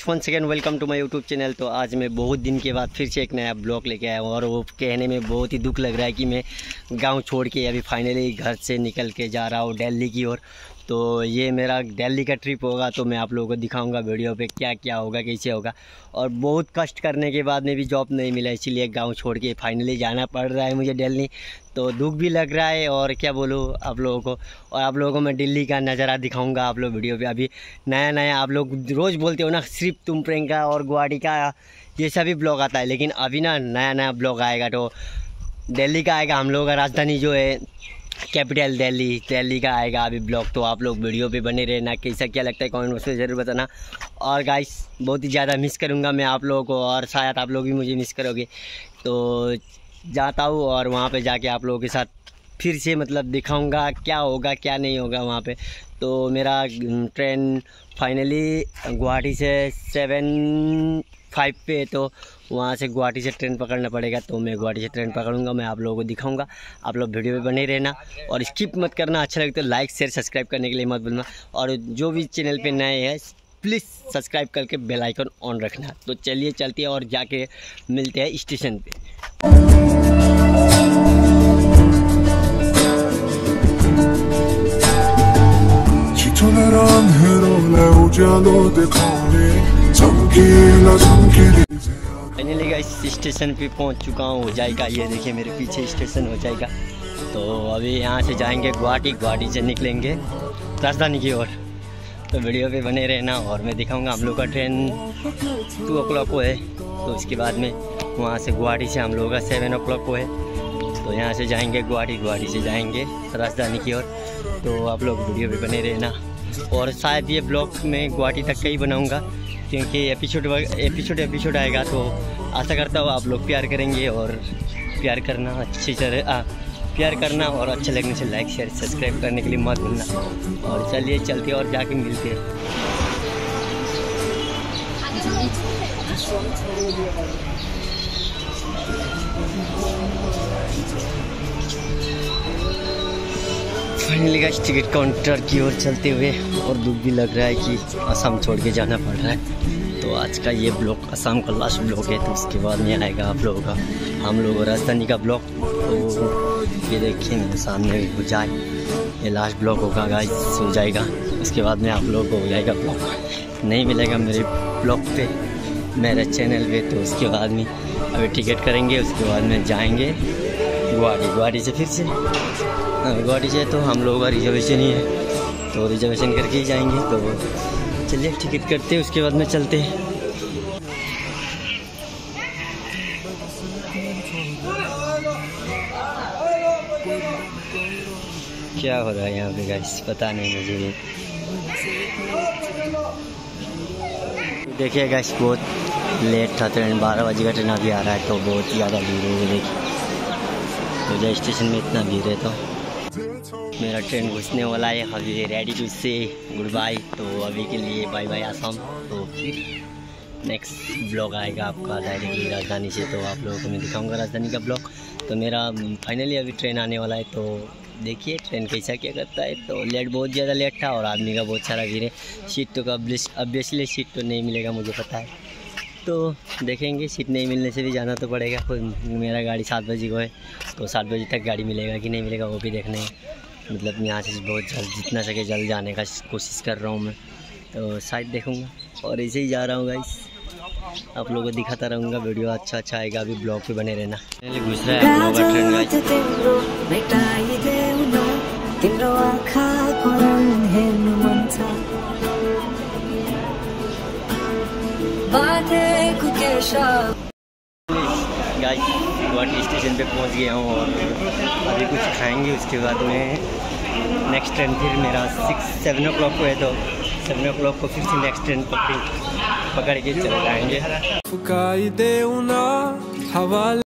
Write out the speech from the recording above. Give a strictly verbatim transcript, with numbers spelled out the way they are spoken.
Guys, one second welcome to my YouTube channel. तो आज मैं बहुत दिन के बाद फिर से एक नया ब्लॉग लेके आया हूँ और वो कहने में बहुत ही दुख लग रहा है कि मैं गांव छोड़ के अभी फाइनली घर से निकल के जा रहा हूँ दिल्ली की ओर। तो ये मेरा दिल्ली का ट्रिप होगा, तो मैं आप लोगों को दिखाऊंगा वीडियो पे क्या क्या होगा, कैसे होगा। और बहुत कष्ट करने के बाद में भी जॉब नहीं मिला, इसीलिए गांव छोड़ के फाइनली जाना पड़ रहा है मुझे दिल्ली। तो दुख भी लग रहा है और क्या बोलूँ आप लोगों को। और आप लोगों को मैं दिल्ली का नज़ारा दिखाऊंगा आप लोग वीडियो पे। अभी नया नया आप लोग रोज़ बोलते हो ना सिर्फ तुम प्रियंका और गुवाहाटी का ये सभी ब्लॉग आता है, लेकिन अभी ना नया नया ब्लॉग आएगा। तो दिल्ली का आएगा, हम लोगों का राजधानी जो है कैपिटल दिल्ली, दिल्ली का आएगा अभी ब्लॉग। तो आप लोग वीडियो पे बने रहना, कैसा क्या लगता है कमेंट बॉक्स में ज़रूर बताना। और गाइस बहुत ही ज़्यादा मिस करूँगा मैं आप लोगों को, और शायद आप लोग भी मुझे मिस करोगे। तो जाता हूँ और वहाँ पे जाके आप लोगों के साथ फिर से मतलब दिखाऊंगा क्या होगा क्या नहीं होगा वहाँ पे। तो मेरा ट्रेन फाइनली गुवाहाटी से सेवन फाइव पे, तो वहाँ से गुवाहाटी से ट्रेन पकड़ना पड़ेगा। तो मैं गुवाहाटी से ट्रेन पकड़ूंगा, मैं आप लोगों को दिखाऊंगा। आप लोग वीडियो पे बने रहना और स्किप मत करना। अच्छा लगे तो लाइक शेयर सब्सक्राइब करने के लिए मत भूलना। और जो भी चैनल पे नए हैं प्लीज़ सब्सक्राइब करके बेल आइकन ऑन रखना। तो चलिए चलते हैं और जाके मिलते हैं स्टेशन पे। फाइनली गाइस स्टेशन पे पहुंच चुका हूँ, हो जाएगा ये देखिए मेरे पीछे स्टेशन हो जाएगा। तो अभी यहाँ से जाएंगे गुवाहाटी, गुवाहाटी से निकलेंगे राजधानी की ओर। तो वीडियो पे बने रहना और मैं दिखाऊंगा। हम लोग का ट्रेन टू ओ क्लॉक को है, तो इसके बाद में वहाँ से गुवाहाटी से हम लोगों का सेवन ओ क्लॉक को है। तो यहाँ से जाएंगे गुवाहाटी, गुवाहाटी से जाएंगे राजधानी की ओर। तो आप लोग वीडियो पे बने रहना। और शायद ये ब्लॉग मैं गुवाहाटी तक का ही बनाऊँगा, क्योंकि एपिसोड एपिसोड एपिसोड आएगा। तो आशा करता हूँ आप लोग प्यार करेंगे, और प्यार करना अच्छी तरह प्यार करना और अच्छा लगने से लाइक शेयर सब्सक्राइब करने के लिए मत भूलना। और चलिए चलते और जाके मिलते हैं। फाइनली गाइस टिकट काउंटर की ओर चलते हुए, और दुख भी लग रहा है कि असम छोड़ के जाना पड़ रहा है। तो आज का ये ब्लॉग असम का लास्ट ब्लॉग है, तो उसके बाद में आएगा आप लोगों का हम लोग राजधानी का ब्लॉग। तो ये देखिए मेरे सामने हो जाए, ये लास्ट ब्लॉग होगा गाइस, हो जाएगा। उसके बाद में आप लोगों को हो जाएगा ब्लॉग नहीं मिलेगा मेरे ब्लॉग पे, मेरे चैनल पे। तो उसके बाद में अभी टिकट करेंगे, उसके बाद में जाएंगे गुवाहाटी। गुवाहाटी से फिर से गुवाहाटी से तो हम लोगों का रिजर्वेशन ही है, तो रिजर्वेशन करके ही जाएंगे। तो चलिए टिकट करते हैं, उसके बाद में चलते हैं। क्या हो रहा है यहाँ पे गाइस पता नहीं मुझे भी। देखिए गाइस बहुत लेट था ट्रेन, बारह बजे का ट्रेन अभी आ रहा है। तो बहुत ही ज़्यादा भीड़ है, देखिए तो जो स्टेशन में इतना भीड़ है। तो मेरा ट्रेन घुसने वाला है, अभी ready to say good bye. तो अभी के लिए बाय बाय आसाम। तो फिर नेक्स्ट ब्लॉग आएगा आपका डायरेक्टली राजधानी से, तो आप लोगों को मैं दिखाऊंगा राजधानी का ब्लॉग। तो मेरा फाइनली अभी ट्रेन आने वाला है, तो देखिए ट्रेन कैसा क्या करता है। तो लेट बहुत ज़्यादा लेट था और आदमी का बहुत सारा भीड़ है। सीट तो ऑब्वियसली सीट तो नहीं मिलेगा मुझे पता है। तो देखेंगे, सीट नहीं मिलने से भी जाना तो पड़ेगा। मेरा गाड़ी सात बजे को है, तो सात बजे तक गाड़ी मिलेगा कि नहीं मिलेगा वो भी देखना है। मतलब यहाँ से बहुत जल्द जितना सके जल्द जाने का कोशिश कर रहा हूँ मैं, तो शायद देखूँगा। और ऐसे ही जा रहा हूँ गाइस, आप लोगों को दिखाता रहूँगा। वीडियो अच्छा अच्छा आएगा, अभी ब्लॉग पे बने रहना। घुस रहा है हम लोगों का train guys. Guys Guwahati station पे पहुंच गया हूँ और अभी कुछ खाएंगे, उसके बाद में नेक्स्ट ट्रेन फिर मेरा सिक्स सेवन ओ क्लॉक को है। तो सेवन ओ क्लॉक को फिर से नेक्स्ट ट्रेन पकड़ पकड़ के चले जाएंगे।